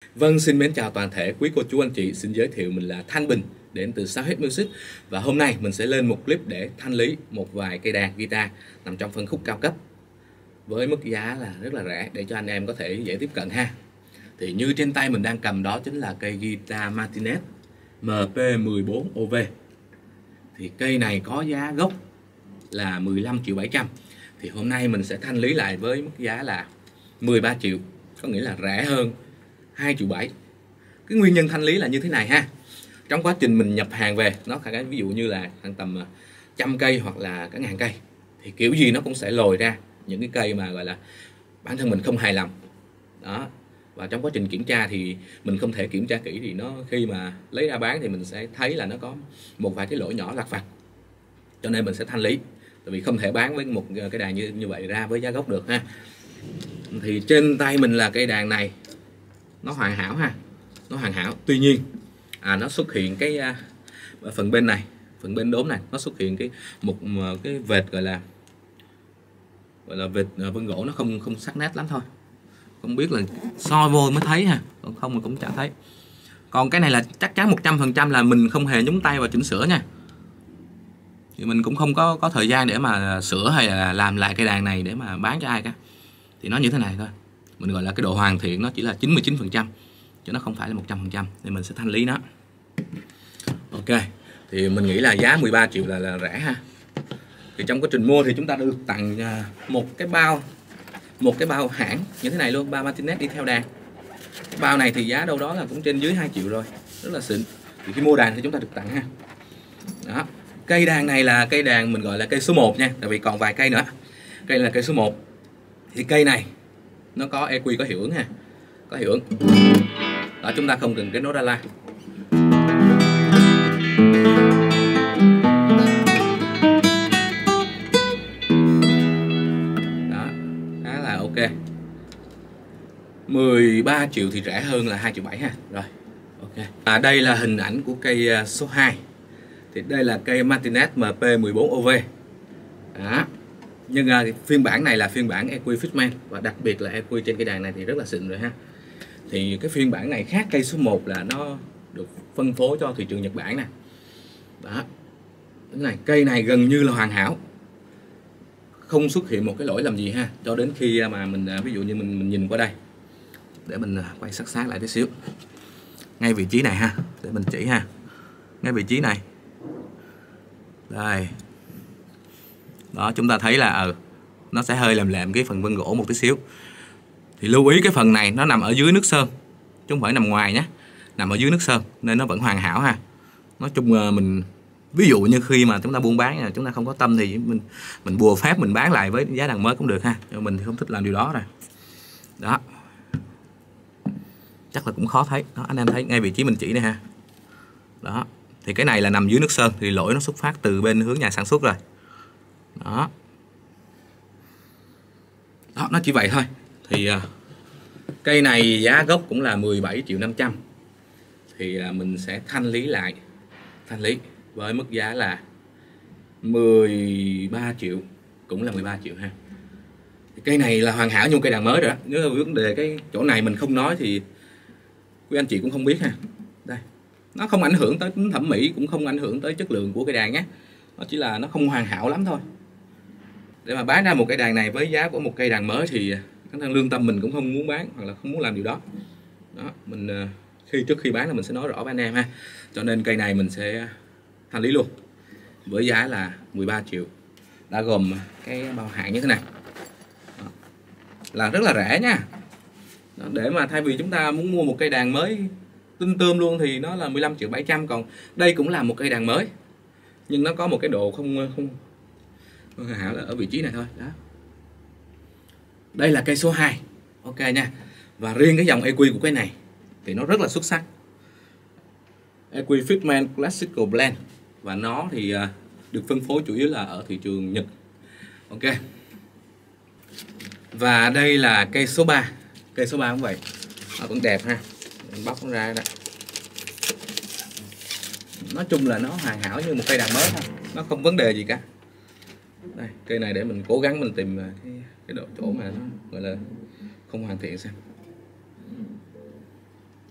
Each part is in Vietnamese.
Vâng, xin mến chào toàn thể quý cô chú anh chị. Xin giới thiệu mình là Thanh Bình, đến từ Soundhead Music. Và hôm nay mình sẽ lên một clip để thanh lý một vài cây đàn guitar nằm trong phân khúc cao cấp với mức giá là rất là rẻ để cho anh em có thể dễ tiếp cận ha. Thì như trên tay mình đang cầm đó chính là cây guitar Martinez MP14OV. Thì cây này có giá gốc là 15.700.000. Thì hôm nay mình sẽ thanh lý lại với mức giá là 13 triệu, có nghĩa là rẻ hơn 2.700.000. Cái nguyên nhân thanh lý là như thế này ha. Trong quá trình mình nhập hàng về, nó khả ví dụ như là khoảng tầm trăm cây hoặc là cả ngàn cây, thì kiểu gì nó cũng sẽ lồi ra những cái cây mà gọi là bản thân mình không hài lòng đó. Và trong quá trình kiểm tra thì mình không thể kiểm tra kỹ, thì nó khi mà lấy ra bán thì mình sẽ thấy là nó có một vài cái lỗi nhỏ lặt vặt, cho nên mình sẽ thanh lý, tại vì không thể bán với một cái đàn như vậy ra với giá gốc được ha. Thì trên tay mình là cây đàn này nó hoàn hảo ha, nó hoàn hảo. Tuy nhiên nó xuất hiện cái phần bên này, phần bên đốm này, nó xuất hiện một cái vệt gọi là vệt vân gỗ, nó không sắc nét lắm thôi, không biết là soi vô mới thấy ha, còn không mà cũng chả thấy. Còn cái này là chắc chắn 100% là mình không hề nhúng tay vào chỉnh sửa nha. Thì mình cũng không có thời gian để mà sửa hay là làm lại cây đàn này để mà bán cho ai cả. Thì nó như thế này thôi, mình gọi là cái độ hoàn thiện nó chỉ là 99%, chứ nó không phải là 100%, nên mình sẽ thanh lý nó. Ok, thì mình nghĩ là giá 13 triệu là rẻ ha. Thì trong quá trình mua thì chúng ta được tặng một cái bao hãng như thế này luôn, bao Martinez đi theo đàn. Cái bao này thì giá đâu đó là cũng trên dưới 2 triệu rồi, rất là xịn. Thì khi mua đàn thì chúng ta được tặng ha. Đó. Cây đàn này là cây đàn mình gọi là cây số 1 nha, tại vì còn vài cây nữa. Cây này là cây số 1. Thì cây này nó có EQ, có hiệu ứng ha, có hiệu ứng. Đó, chúng ta không cần cái nốt đa la. Đó, khá là ok. 13 triệu thì rẻ hơn là 2.700.000 ha. Rồi, ok. Đây là hình ảnh của cây số 2. Thì đây là cây Martinez MP14OV. Đó. Nhưng phiên bản này là phiên bản EQ Fitman, và đặc biệt là EQ trên cây đàn này thì rất là xịn rồi ha. Thì cái phiên bản này khác cây số 1 là nó được phân phối cho thị trường Nhật Bản nè. Đó. Cái này, cây này gần như là hoàn hảo, không xuất hiện một cái lỗi làm gì ha, cho đến khi mà mình ví dụ như mình nhìn qua đây, để mình quay sát lại tí xíu, ngay vị trí này ha, để mình chỉ ha, ngay vị trí này đây. Đó, chúng ta thấy là nó sẽ hơi lèm cái phần vân gỗ một tí xíu. Thì lưu ý cái phần này nó nằm ở dưới nước sơn, chứ không phải nằm ngoài nhé, nằm ở dưới nước sơn nên nó vẫn hoàn hảo ha. Nói chung mình ví dụ như khi mà chúng ta buôn bán, chúng ta không có tâm thì mình bùa phép mình bán lại với giá đàn mới cũng được ha, nhưng mình thì không thích làm điều đó rồi. Đó, chắc là cũng khó thấy đó, anh em thấy ngay vị trí mình chỉ này ha. Đó, thì cái này là nằm dưới nước sơn, thì lỗi nó xuất phát từ bên hướng nhà sản xuất rồi. Đó, đó, nó chỉ vậy thôi. Thì cây này giá gốc cũng là 17.500.000. Thì mình sẽ thanh lý với mức giá là 13 triệu, cũng là 13 triệu ha. Thì cây này là hoàn hảo như cây đàn mới rồi đó. Nếu vấn đề cái chỗ này mình không nói thì quý anh chị cũng không biết ha. Đây, nó không ảnh hưởng tới tính thẩm mỹ, cũng không ảnh hưởng tới chất lượng của cây đàn nhé. Nó chỉ là nó không hoàn hảo lắm thôi. Để mà bán ra một cây đàn này với giá của một cây đàn mới thì khả năng lương tâm mình cũng không muốn bán, hoặc là không muốn làm điều đó. Đó, mình trước khi bán là mình sẽ nói rõ với anh em ha. Cho nên cây này mình sẽ thanh lý luôn với giá là 13 triệu, đã gồm cái bao hạng như thế này. Đó, là rất là rẻ nha. Đó, để mà thay vì chúng ta muốn mua một cây đàn mới tinh tươm luôn thì nó là 15.700.000. Còn đây cũng là một cây đàn mới, nhưng nó có một cái độ không hoàn hảo là ở vị trí này thôi. Đó, đây là cây số 2. Ok nha. Và riêng cái dòng EQ của cái này thì nó rất là xuất sắc, EQ Fitman Classical Blend, và nó thì được phân phối chủ yếu là ở thị trường Nhật. Ok. Và đây là cây số 3. Cây số 3 cũng vậy, nó cũng đẹp ha. Mình bóc nó ra đó. Nói chung là nó hoàn hảo như một cây đàn mới thôi, nó không vấn đề gì cả. Đây, cây này để mình cố gắng mình tìm cái độ chỗ mà nó gọi là không hoàn thiện xem.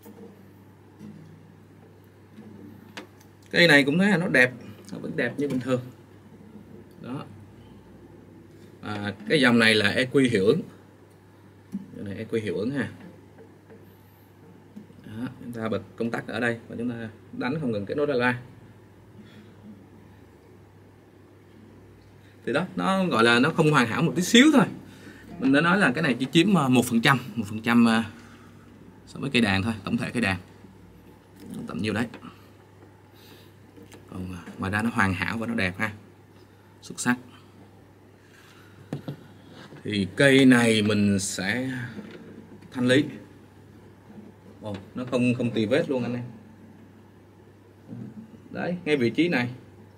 Cây này cũng thấy là nó đẹp, nó vẫn đẹp như bình thường. Đó. Cái dòng này là EQ hiệu ứng. Dòng này EQ hiệu ứng ha. Đó, chúng ta bật công tắc ở đây và chúng ta đánh không cần kết nối ra loa. Thì đó, nó gọi là nó không hoàn hảo một tí xíu thôi. Mình đã nói là cái này chỉ chiếm 1% so với cây đàn thôi, tổng thể cây đàn tầm nhiêu đấy. Còn ngoài ra nó hoàn hảo và nó đẹp ha, xuất sắc. Thì cây này mình sẽ thanh lý. Nó không tì vết luôn anh em. Đấy, ngay vị trí này.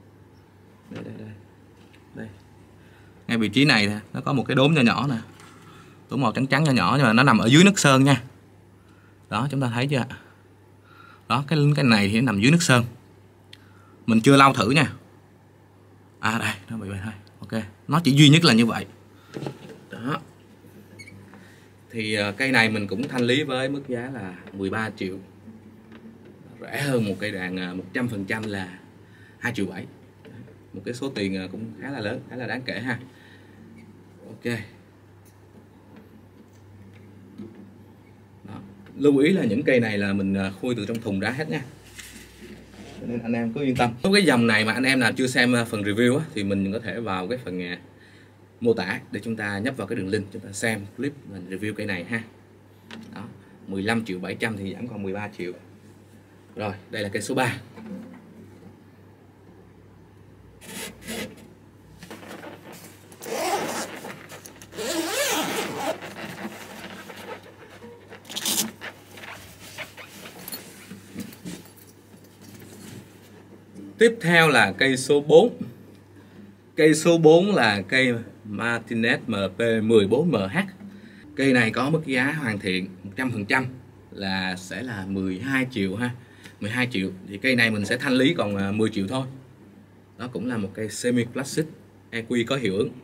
Đây. Ngay vị trí này nó có một cái đốm nhỏ nhỏ nè. Đốm màu trắng trắng nhỏ nhỏ nhưng mà nó nằm ở dưới nước sơn nha. Đó, chúng ta thấy chưa? Đó, cái này thì nó nằm dưới nước sơn. Mình chưa lau thử nha. Đây, nó bị vậy thôi. Ok, nó chỉ duy nhất là như vậy. Đó. Thì cây này mình cũng thanh lý với mức giá là 13 triệu. Rẻ hơn một cây đàn 100% là 2,7 triệu. Một cái số tiền cũng khá là lớn, khá là đáng kể ha. Ok. Đó. Lưu ý là những cây này là mình khui từ trong thùng ra hết nha, nên anh em cứ yên tâm. Với cái dòng này mà anh em nào chưa xem phần review á, thì mình có thể vào cái phần mô tả để chúng ta nhấp vào cái đường link chúng ta xem clip mình review cây này ha. Đó, 15,7 triệu thì giảm còn 13 triệu. Rồi, đây là cây số 3. Tiếp theo là cây số 4. Cây số 4 là cây Martinez MP14MH. Cây này có mức giá hoàn thiện 100% là sẽ là 12 triệu ha. 12 triệu thì cây này mình sẽ thanh lý còn 10 triệu thôi. Đó cũng là một cây semi classic, EQ có hiệu ứng.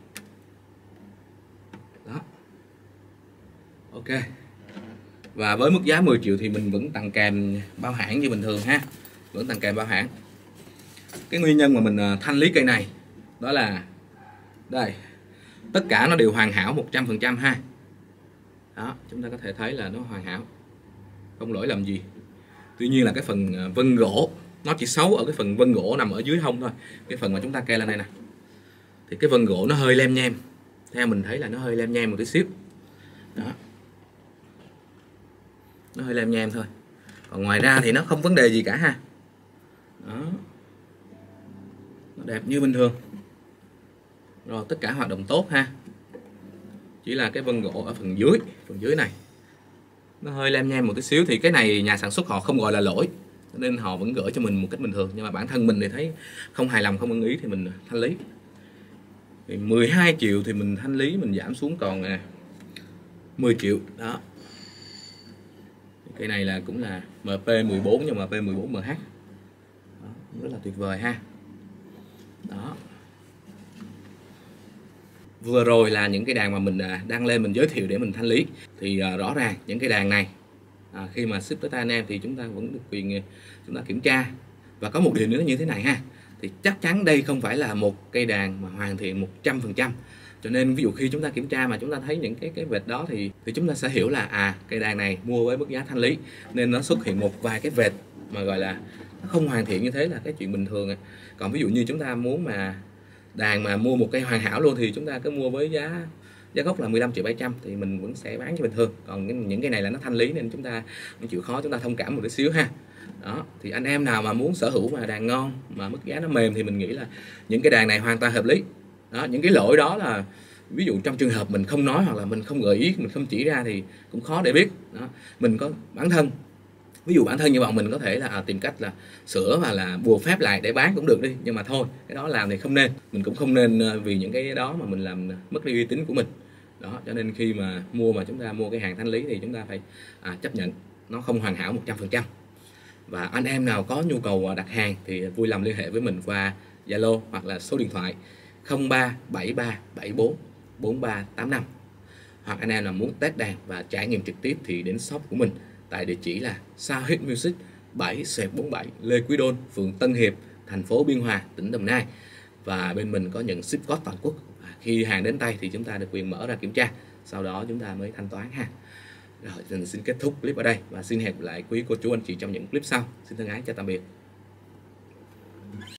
Đó. Ok. Và với mức giá 10 triệu thì mình vẫn tặng kèm bao hãng như bình thường ha. Vẫn tặng kèm bao hãng. Cái nguyên nhân mà mình thanh lý cây này đó là đây, tất cả nó đều hoàn hảo 100% ha. Đó, chúng ta có thể thấy là nó hoàn hảo, không lỗi lầm gì. Tuy nhiên là cái phần vân gỗ nó chỉ xấu ở cái phần vân gỗ nằm ở dưới hông thôi. Cái phần mà chúng ta kê lên đây nè, thì cái vân gỗ nó hơi lem nhem. Theo mình thấy là nó hơi lem nhem một tí xíu. Đó, nó hơi lem nhem thôi. Còn ngoài ra thì nó không vấn đề gì cả ha. Đó, nó đẹp như bình thường. Rồi tất cả hoạt động tốt ha. Chỉ là cái vân gỗ ở phần dưới này nó hơi lem nhem một tí xíu. Thì cái này nhà sản xuất họ không gọi là lỗi, nên họ vẫn gửi cho mình một cách bình thường. Nhưng mà bản thân mình thì thấy không hài lòng, không ưng ý thì mình thanh lý. Thì 12 triệu thì mình thanh lý, mình giảm xuống còn 10 triệu. Đó, cây này là cũng là MP14 nhưng mà MP14MH. Đó, rất là tuyệt vời ha. Đó, vừa rồi là những cái đàn mà mình đăng lên mình giới thiệu để mình thanh lý. Thì rõ ràng những cái đàn này khi mà ship tới tay anh em thì chúng ta vẫn được quyền chúng ta kiểm tra. Và có một điều nữa như thế này ha, thì chắc chắn đây không phải là một cây đàn mà hoàn thiện 100%. Cho nên ví dụ khi chúng ta kiểm tra mà chúng ta thấy những cái vệt đó thì chúng ta sẽ hiểu là cây đàn này mua với mức giá thanh lý, nên nó xuất hiện một vài cái vệt mà gọi là nó không hoàn thiện như thế là cái chuyện bình thường. Còn ví dụ như chúng ta muốn mà đàn mà mua một cây hoàn hảo luôn thì chúng ta cứ mua với giá gốc là 15,7 triệu thì mình vẫn sẽ bán như bình thường. Còn những cái này là nó thanh lý nên chúng ta chịu khó chúng ta thông cảm một tí xíu ha. Đó, thì anh em nào mà muốn sở hữu mà đàn ngon mà mức giá nó mềm thì mình nghĩ là những cái đàn này hoàn toàn hợp lý. Đó, những cái lỗi đó là ví dụ trong trường hợp mình không nói hoặc là mình không gợi ý, mình không chỉ ra thì cũng khó để biết. Đó, mình có bản thân, ví dụ bản thân như bọn mình có thể là tìm cách là sửa và là bùa phép lại để bán cũng được đi, nhưng mà thôi cái đó làm thì không nên. Mình cũng không nên vì những cái đó mà mình làm mất đi uy tín của mình. Đó, cho nên khi mà chúng ta mua cái hàng thanh lý thì chúng ta phải chấp nhận nó không hoàn hảo 100%. Và anh em nào có nhu cầu đặt hàng thì vui lòng liên hệ với mình qua Zalo hoặc là số điện thoại 0373744385. Hoặc anh em nào muốn test đàn và trải nghiệm trực tiếp thì đến shop của mình tại địa chỉ là Sound Hit Music, 7/47 Lê Quý Đôn, phường Tân Hiệp, thành phố Biên Hòa, tỉnh Đồng Nai. Và bên mình có nhận ship code toàn quốc. Khi hàng đến tay thì chúng ta được quyền mở ra kiểm tra, sau đó chúng ta mới thanh toán ha. Rồi, mình xin kết thúc clip ở đây và xin hẹn lại quý cô chú anh chị trong những clip sau. Xin thân ái chào tạm biệt.